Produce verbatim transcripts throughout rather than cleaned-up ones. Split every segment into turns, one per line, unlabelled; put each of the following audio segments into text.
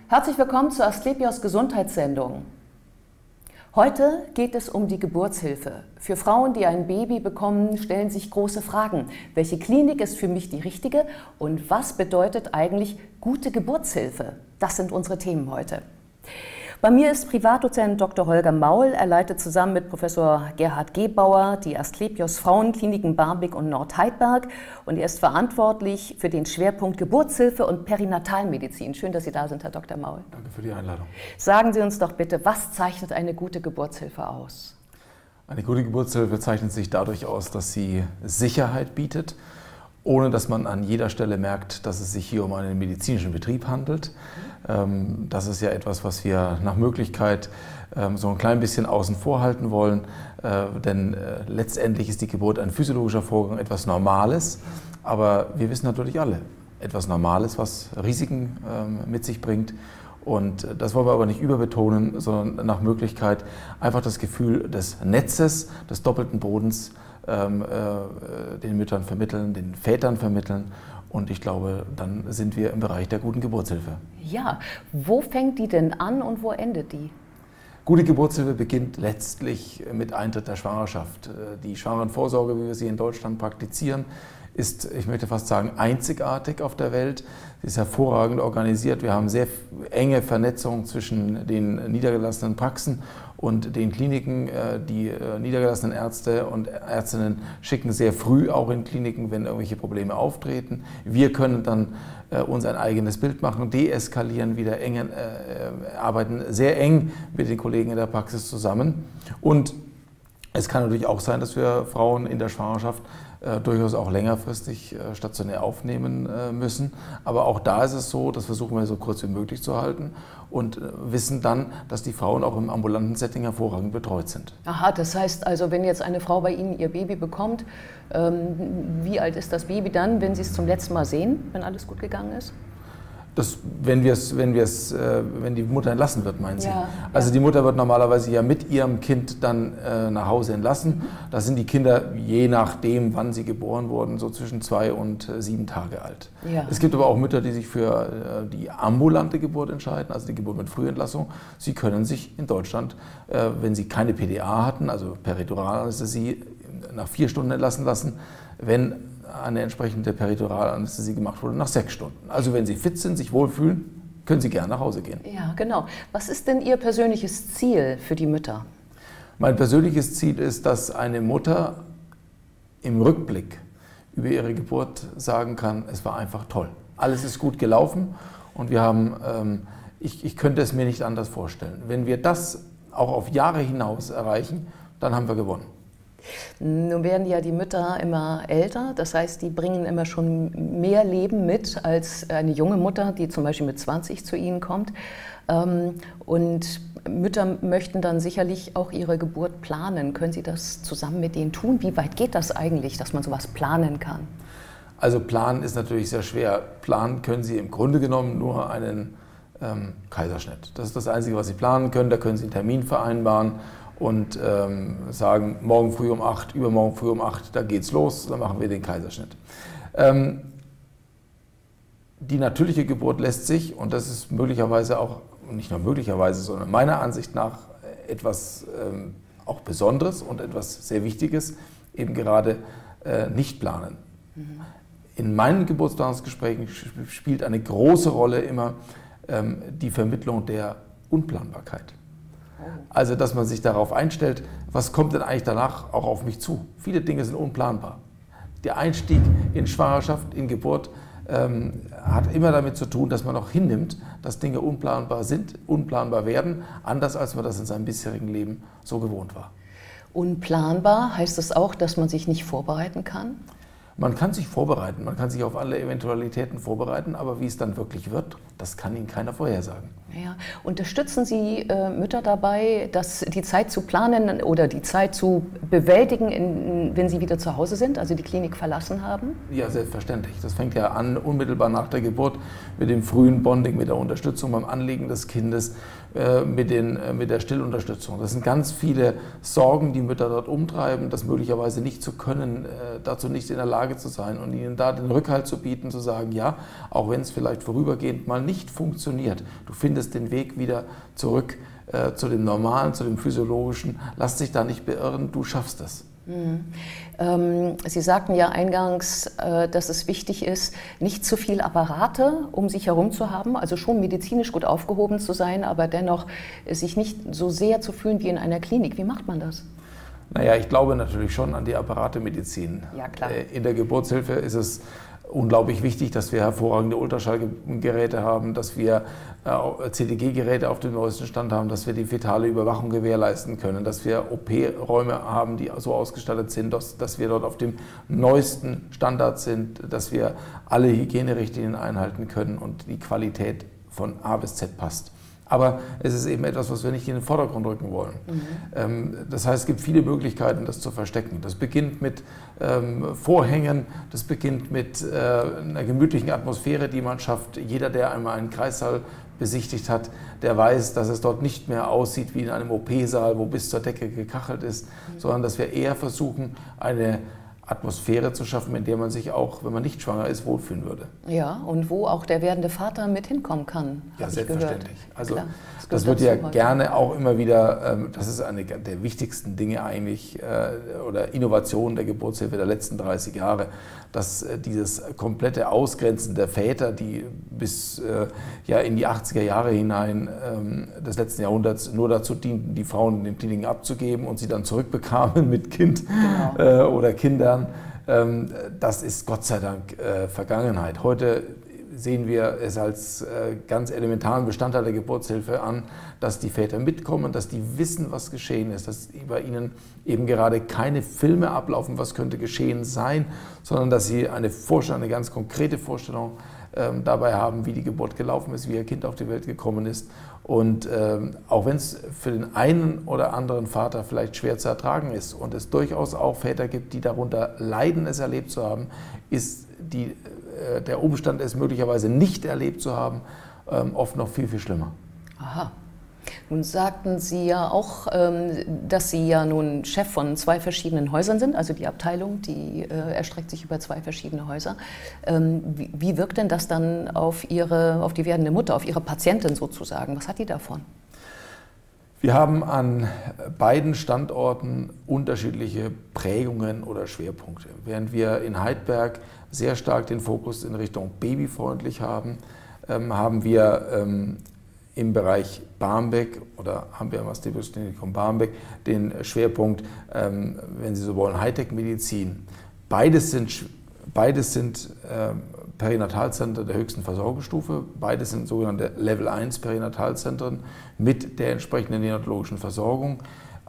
Herzlich willkommen zur Asklepios Gesundheitssendung. Heute geht es um die Geburtshilfe. Für Frauen, die ein Baby bekommen, stellen sich große Fragen. Welche Klinik ist für mich die richtige und was bedeutet eigentlich gute Geburtshilfe? Das sind unsere Themen heute. Bei mir ist Privatdozent Doktor Holger Maul. Er leitet zusammen mit Professor Gerhard Gebauer die Asklepios Frauenkliniken Barmbek und Nordheidberg und er ist verantwortlich für den Schwerpunkt Geburtshilfe und Perinatalmedizin. Schön, dass Sie da sind, Herr Doktor Maul.
Danke für die Einladung.
Sagen Sie uns doch bitte, was zeichnet eine gute Geburtshilfe aus?
Eine gute Geburtshilfe zeichnet sich dadurch aus, dass sie Sicherheit bietet, ohne dass man an jeder Stelle merkt, dass es sich hier um einen medizinischen Betrieb handelt. Das ist ja etwas, was wir nach Möglichkeit so ein klein bisschen außen vor halten wollen, denn letztendlich ist die Geburt ein physiologischer Vorgang, etwas Normales, aber wir wissen natürlich alle, etwas Normales, was Risiken mit sich bringt. Und das wollen wir aber nicht überbetonen, sondern nach Möglichkeit einfach das Gefühl des Netzes, des doppelten Bodens ähm, äh, den Müttern vermitteln, den Vätern vermitteln. Und ich glaube, dann sind wir im Bereich der guten Geburtshilfe.
Ja, wo fängt die denn an und wo endet die?
Gute Geburtshilfe beginnt letztlich mit Eintritt der Schwangerschaft. Die Schwangerenvorsorge, wie wir sie in Deutschland praktizieren, ist, ich möchte fast sagen, einzigartig auf der Welt. Sie ist hervorragend organisiert. Wir haben sehr enge Vernetzung zwischen den niedergelassenen Praxen und den Kliniken. Die niedergelassenen Ärzte und Ärztinnen schicken sehr früh auch in Kliniken, wenn irgendwelche Probleme auftreten. Wir können dann uns ein eigenes Bild machen, deeskalieren, wieder eng, äh, arbeiten sehr eng mit den Kollegen in der Praxis zusammen. Und es kann natürlich auch sein, dass wir Frauen in der Schwangerschaft äh, durchaus auch längerfristig äh, stationär aufnehmen äh, müssen. Aber auch da ist es so, das versuchen wir so kurz wie möglich zu halten und äh, wissen dann, dass die Frauen auch im ambulanten Setting hervorragend betreut sind.
Aha, das heißt also, wenn jetzt eine Frau bei Ihnen ihr Baby bekommt, ähm, wie alt ist das Baby dann, wenn Sie es zum letzten Mal sehen, wenn alles gut gegangen ist?
Das, wenn, wir's, wenn, wir's, äh, wenn die Mutter entlassen wird, meinen Sie?
Ja,
also
ja.
Die Mutter wird normalerweise ja mit ihrem Kind dann äh, nach Hause entlassen. Da sind die Kinder, je nachdem, wann sie geboren wurden, so zwischen zwei und äh, sieben Tage alt.
Ja.
Es gibt aber auch Mütter, die sich für äh, die ambulante Geburt entscheiden, also die Geburt mit Frühentlassung. Sie können sich in Deutschland, äh, wenn sie keine P D A hatten, also Periduralanästhesie, nach vier Stunden entlassen lassen, wenn eine entsprechende Periduralanästhesie gemacht wurde, nach sechs Stunden. Also wenn Sie fit sind, sich wohlfühlen, können Sie gerne nach Hause gehen.
Ja, genau. Was ist denn Ihr persönliches Ziel für die Mütter?
Mein persönliches Ziel ist, dass eine Mutter im Rückblick über ihre Geburt sagen kann, es war einfach toll. Alles ist gut gelaufen und wir haben, ähm, ich, ich könnte es mir nicht anders vorstellen. Wenn wir das auch auf Jahre hinaus erreichen, dann haben wir gewonnen.
Nun werden ja die Mütter immer älter, das heißt, die bringen immer schon mehr Leben mit als eine junge Mutter, die zum Beispiel mit zwanzig zu Ihnen kommt. Und Mütter möchten dann sicherlich auch ihre Geburt planen. Können Sie das zusammen mit denen tun? Wie weit geht das eigentlich, dass man sowas planen kann?
Also planen ist natürlich sehr schwer. Planen können Sie im Grunde genommen nur einen ähm, Kaiserschnitt. Das ist das Einzige, was Sie planen können. Da können Sie einen Termin vereinbaren und ähm, sagen, morgen früh um acht, übermorgen früh um acht, da geht's los, dann machen wir den Kaiserschnitt. Ähm, die natürliche Geburt lässt sich, und das ist möglicherweise auch, nicht nur möglicherweise, sondern meiner Ansicht nach etwas ähm, auch Besonderes und etwas sehr Wichtiges, eben gerade äh, nicht planen. Mhm. In meinen Geburtsplanungsgesprächen spielt eine große Rolle immer ähm, die Vermittlung der Unplanbarkeit. Also, dass man sich darauf einstellt, was kommt denn eigentlich danach auch auf mich zu? Viele Dinge sind unplanbar. Der Einstieg in Schwangerschaft, in Geburt ähm, hat immer damit zu tun, dass man auch hinnimmt, dass Dinge unplanbar sind, unplanbar werden, anders als man das in seinem bisherigen Leben so gewohnt war.
Unplanbar heißt das auch, dass man sich nicht vorbereiten kann?
Man kann sich vorbereiten, man kann sich auf alle Eventualitäten vorbereiten, aber wie es dann wirklich wird, das kann Ihnen keiner vorhersagen.
Ja. Unterstützen Sie äh, Mütter dabei, dass die Zeit zu planen oder die Zeit zu bewältigen, in, wenn sie wieder zu Hause sind, also die Klinik verlassen haben?
Ja, selbstverständlich. Das fängt ja an unmittelbar nach der Geburt mit dem frühen Bonding, mit der Unterstützung beim Anlegen des Kindes, äh, mit, den, äh, mit der Stillunterstützung. Das sind ganz viele Sorgen, die Mütter dort umtreiben, das möglicherweise nicht zu können, äh, dazu nicht in der Lage Lage zu sein und ihnen da den Rückhalt zu bieten, zu sagen, ja, auch wenn es vielleicht vorübergehend mal nicht funktioniert, du findest den Weg wieder zurück äh, zu dem Normalen, zu dem Physiologischen, lass dich da nicht beirren, du schaffst es.
Mhm. Ähm, Sie sagten ja eingangs, äh, dass es wichtig ist, nicht zu viel Apparate um sich herum zu haben, also schon medizinisch gut aufgehoben zu sein, aber dennoch äh, sich nicht so sehr zu fühlen wie in einer Klinik. Wie macht man das?
Naja, ich glaube natürlich schon an die Apparatemedizin.
Ja, klar.
Äh, in der Geburtshilfe ist es unglaublich wichtig, dass wir hervorragende Ultraschallgeräte haben, dass wir C T G-Geräte auf dem neuesten Stand haben, dass wir die fetale Überwachung gewährleisten können, dass wir O P-Räume haben, die so ausgestattet sind, dass, dass wir dort auf dem neuesten Standard sind, dass wir alle Hygienerichtlinien einhalten können und die Qualität von A bis Z passt. Aber es ist eben etwas, was wir nicht in den Vordergrund rücken wollen. Mhm. Das heißt, es gibt viele Möglichkeiten, das zu verstecken. Das beginnt mit ähm, Vorhängen, das beginnt mit äh, einer gemütlichen Atmosphäre, die man schafft. Jeder, der einmal einen Kreissaal besichtigt hat, der weiß, dass es dort nicht mehr aussieht wie in einem O P-Saal, wo bis zur Decke gekachelt ist, mhm. sondern dass wir eher versuchen, eine Atmosphäre zu schaffen, in der man sich auch, wenn man nicht schwanger ist, wohlfühlen würde.
Ja, und wo auch der werdende Vater mit hinkommen kann.
Ja, selbstverständlich. Also
Klar, das,
das wird ja gerne auch immer wieder, das ist eine der wichtigsten Dinge eigentlich oder Innovationen der Geburtshilfe der letzten dreißig Jahre, dass dieses komplette Ausgrenzen der Väter, die bis ja, in die achtziger Jahre hinein des letzten Jahrhunderts nur dazu dienten, die Frauen in den Kliniken abzugeben und sie dann zurückbekamen mit Kind genau. oder Kindern. Das ist Gott sei Dank Vergangenheit. Heute sehen wir es als ganz elementaren Bestandteil der Geburtshilfe an, dass die Väter mitkommen, dass die wissen, was geschehen ist, dass bei ihnen eben gerade keine Filme ablaufen, was könnte geschehen sein, sondern dass sie eine Vorstellung, eine ganz konkrete Vorstellung ähm, dabei haben, wie die Geburt gelaufen ist, wie ihr Kind auf die Welt gekommen ist. Und ähm, auch wenn es für den einen oder anderen Vater vielleicht schwer zu ertragen ist und es durchaus auch Väter gibt, die darunter leiden, es erlebt zu haben, ist die, äh, der Umstand, es möglicherweise nicht erlebt zu haben, ähm, oft noch viel, viel schlimmer.
Aha. Nun sagten Sie ja auch, dass Sie ja nun Chef von zwei verschiedenen Häusern sind, also die Abteilung, die erstreckt sich über zwei verschiedene Häuser. Wie wirkt denn das dann auf Ihre, auf die werdende Mutter, auf Ihre Patientin sozusagen? Was hat die davon?
Wir haben an beiden Standorten unterschiedliche Prägungen oder Schwerpunkte. Während wir in Heidberg sehr stark den Fokus in Richtung babyfreundlich haben, haben wir im Bereich Barmbek oder haben wir im Asklepios-Klinikum Barmbek den Schwerpunkt, ähm, wenn Sie so wollen, Hightech-Medizin. Beides sind, beides sind ähm, Perinatalzentren der höchsten Versorgungsstufe, beides sind sogenannte Level eins Perinatalzentren mit der entsprechenden neonatologischen Versorgung,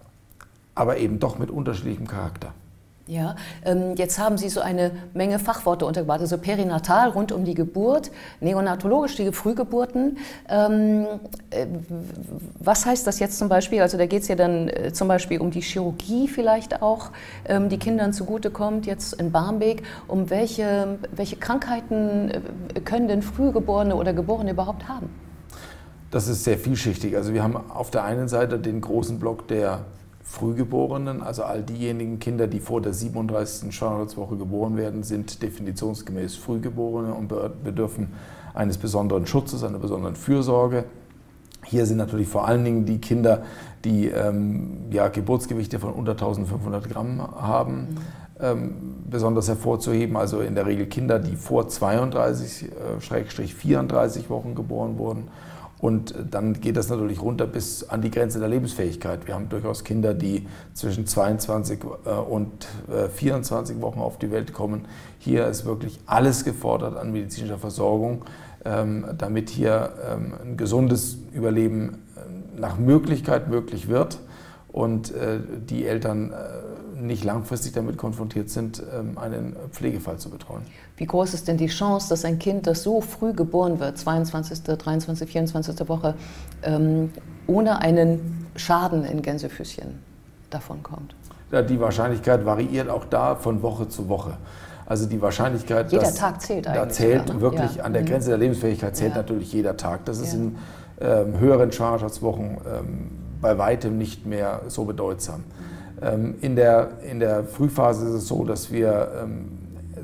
aber eben doch mit unterschiedlichem Charakter.
Ja, ähm, jetzt haben Sie so eine Menge Fachworte untergebracht, also perinatal rund um die Geburt, neonatologisch die Frühgeburten. Ähm, äh, was heißt das jetzt zum Beispiel? Also da geht es ja dann äh, zum Beispiel um die Chirurgie vielleicht auch, ähm, die Kindern zugutekommt, jetzt in Barmbek. Um welche, welche Krankheiten äh, können denn Frühgeborene oder Geborene überhaupt haben?
Das ist sehr vielschichtig. Also wir haben auf der einen Seite den großen Block der Frühgeborenen, also all diejenigen Kinder, die vor der siebenunddreißigsten Schwangerschaftswoche geboren werden, sind definitionsgemäß Frühgeborene und bedürfen eines besonderen Schutzes, einer besonderen Fürsorge. Hier sind natürlich vor allen Dingen die Kinder, die ähm, ja, Geburtsgewichte von unter eintausendfünfhundert Gramm haben, mhm. ähm, besonders hervorzuheben. Also in der Regel Kinder, die vor zweiunddreißig vierunddreißig Wochen geboren wurden. Und dann geht das natürlich runter bis an die Grenze der Lebensfähigkeit. Wir haben durchaus Kinder, die zwischen zweiundzwanzig und vierundzwanzig Wochen auf die Welt kommen. Hier ist wirklich alles gefordert an medizinischer Versorgung, damit hier ein gesundes Überleben nach Möglichkeit möglich wird und die Eltern nicht langfristig damit konfrontiert sind, einen Pflegefall zu betreuen.
Wie groß ist denn die Chance, dass ein Kind, das so früh geboren wird, zweiundzwanzigste, dreiundzwanzigste, vierundzwanzigste Woche, ähm, ohne einen Schaden in Gänsefüßchen davonkommt?
Ja, die Wahrscheinlichkeit variiert auch da von Woche zu Woche. Also die Wahrscheinlichkeit,
jeder
dass,
Tag zählt eigentlich.
Da zählt
sogar, ne?
wirklich ja. An der Grenze der Lebensfähigkeit zählt ja. natürlich jeder Tag. Das ist ja. in ähm, höheren Schwangerschaftswochen ähm, bei weitem nicht mehr so bedeutsam. In der, in der Frühphase ist es so, dass wir ähm,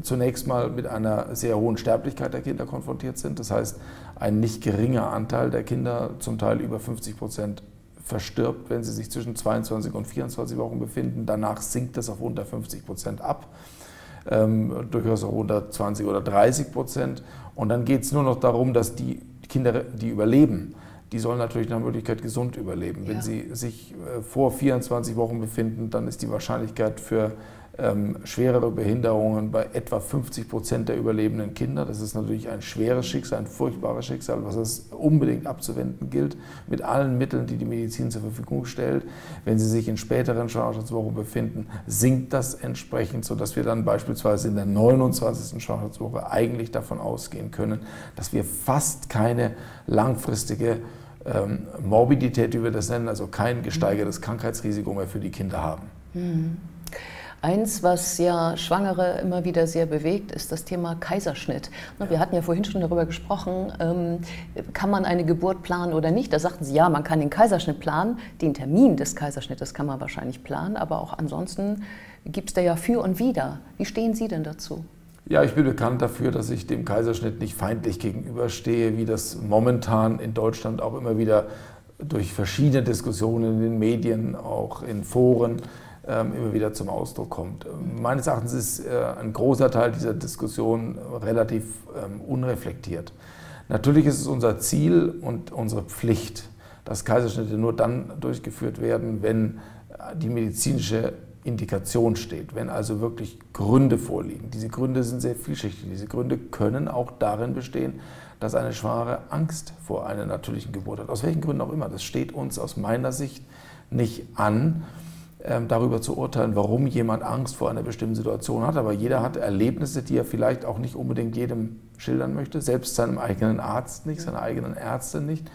zunächst mal mit einer sehr hohen Sterblichkeit der Kinder konfrontiert sind. Das heißt, ein nicht geringer Anteil der Kinder, zum Teil über fünfzig Prozent, verstirbt, wenn sie sich zwischen zweiundzwanzig und vierundzwanzig Wochen befinden. Danach sinkt das auf unter fünfzig Prozent ab, ähm, durchaus auch unter zwanzig oder dreißig Prozent. Und dann geht es nur noch darum, dass die Kinder, die überleben, die sollen natürlich nach Möglichkeit gesund überleben. Ja. Wenn sie sich äh, vor vierundzwanzig Wochen befinden, dann ist die Wahrscheinlichkeit für ähm, schwerere Behinderungen bei etwa fünfzig Prozent der überlebenden Kinder. Das ist natürlich ein schweres Schicksal, ein furchtbares Schicksal, was es unbedingt abzuwenden gilt, mit allen Mitteln, die die Medizin zur Verfügung stellt. Wenn sie sich in späteren Schwangerschaftswochen befinden, sinkt das entsprechend, sodass wir dann beispielsweise in der neunundzwanzigsten Schwangerschaftswoche eigentlich davon ausgehen können, dass wir fast keine langfristige ähm, Morbidität, wie wir das nennen, also kein gesteigertes Krankheitsrisiko mehr für die Kinder haben.
Mhm. Eins, was ja Schwangere immer wieder sehr bewegt, ist das Thema Kaiserschnitt. Wir hatten ja vorhin schon darüber gesprochen, kann man eine Geburt planen oder nicht? Da sagten Sie, ja, man kann den Kaiserschnitt planen, den Termin des Kaiserschnittes kann man wahrscheinlich planen, aber auch ansonsten gibt es da ja für und wider. Wie stehen Sie denn dazu?
Ja, ich bin bekannt dafür, dass ich dem Kaiserschnitt nicht feindlich gegenüberstehe, wie das momentan in Deutschland auch immer wieder durch verschiedene Diskussionen in den Medien, auch in Foren, immer wieder zum Ausdruck kommt. Meines Erachtens ist ein großer Teil dieser Diskussion relativ unreflektiert. Natürlich ist es unser Ziel und unsere Pflicht, dass Kaiserschnitte nur dann durchgeführt werden, wenn die medizinische Indikation steht, wenn also wirklich Gründe vorliegen. Diese Gründe sind sehr vielschichtig. Diese Gründe können auch darin bestehen, dass eine Schwangere Angst vor einer natürlichen Geburt hat. Aus welchen Gründen auch immer. Das steht uns aus meiner Sicht nicht an, darüber zu urteilen, warum jemand Angst vor einer bestimmten Situation hat. Aber jeder hat Erlebnisse, die er vielleicht auch nicht unbedingt jedem schildern möchte, selbst seinem eigenen Arzt nicht, seiner eigenen Ärztin nicht,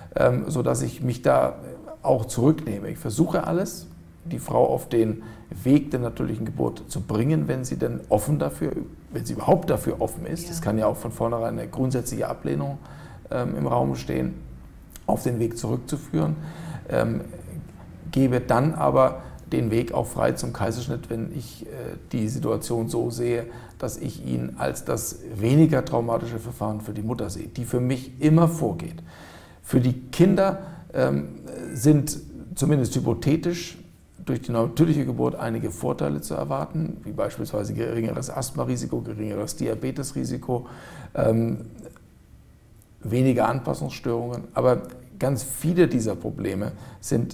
sodass ich mich da auch zurücknehme. Ich versuche alles, die Frau auf den Weg der natürlichen Geburt zu bringen, wenn sie denn offen dafür, wenn sie überhaupt dafür offen ist. Es ja. kann ja auch von vornherein eine grundsätzliche Ablehnung ähm, im Raum stehen, auf den Weg zurückzuführen. Ähm, gebe dann aber den Weg auch frei zum Kaiserschnitt, wenn ich äh, die Situation so sehe, dass ich ihn als das weniger traumatische Verfahren für die Mutter sehe, die für mich immer vorgeht. Für die Kinder ähm, sind zumindest hypothetisch durch die natürliche Geburt einige Vorteile zu erwarten, wie beispielsweise geringeres Asthmarisiko, geringeres Diabetesrisiko, ähm, weniger Anpassungsstörungen. Aber ganz viele dieser Probleme sind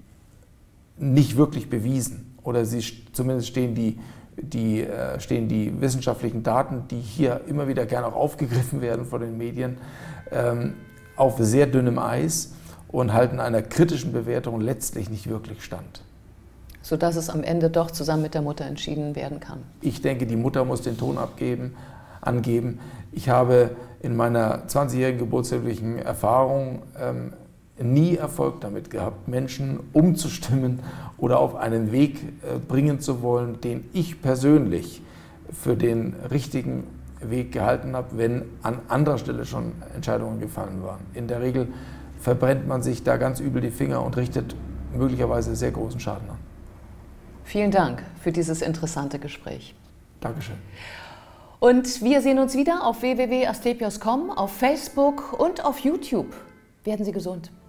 nicht wirklich bewiesen. Oder sie, zumindest stehen die, die, äh, stehen die wissenschaftlichen Daten, die hier immer wieder gerne auch aufgegriffen werden von den Medien, ähm, auf sehr dünnem Eis und halten einer kritischen Bewertung letztlich nicht wirklich stand.
Sodass es am Ende doch zusammen mit der Mutter entschieden werden kann.
Ich denke, die Mutter muss den Ton abgeben, angeben. Ich habe in meiner zwanzigjährigen geburtshilflichen Erfahrung ähm, nie Erfolg damit gehabt, Menschen umzustimmen oder auf einen Weg äh, bringen zu wollen, den ich persönlich für den richtigen Weg gehalten habe, wenn an anderer Stelle schon Entscheidungen gefallen waren. In der Regel verbrennt man sich da ganz übel die Finger und richtet möglicherweise sehr großen Schaden an.
Vielen Dank für dieses interessante Gespräch.
Dankeschön.
Und wir sehen uns wieder auf w w w punkt asklepios punkt com, auf Facebook und auf YouTube. Werden Sie gesund.